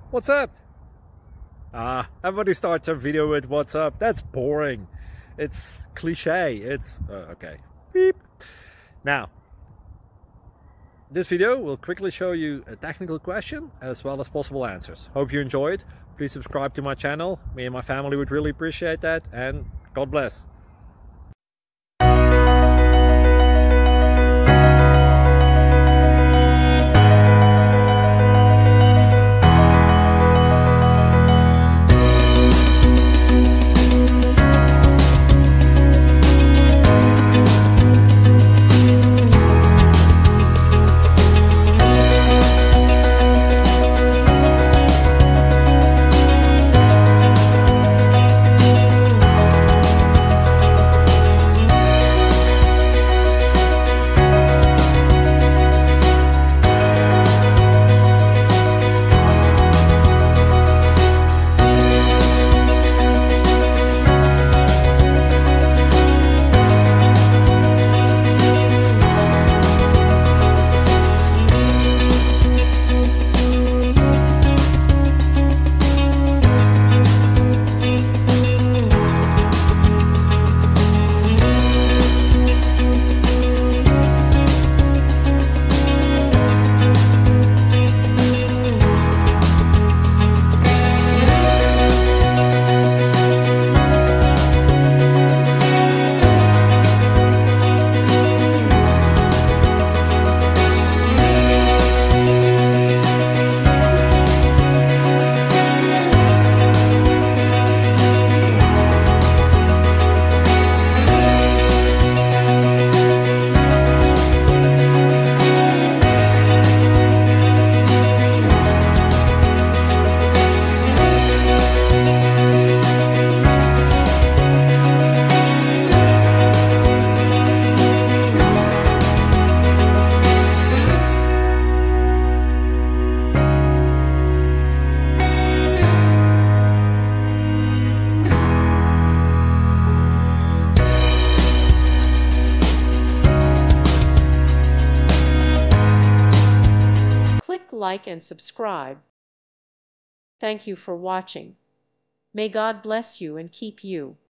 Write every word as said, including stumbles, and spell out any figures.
What's up? Ah, everybody starts a video with what's up. That's boring. It's cliche. It's uh, okay. Beep. Now, this video will quickly show you a technical question as well as possible answers. Hope you enjoyed. Please subscribe to my channel. Me and my family would really appreciate that, and God bless. Like and subscribe. Thank you for watching. May God bless you and keep you.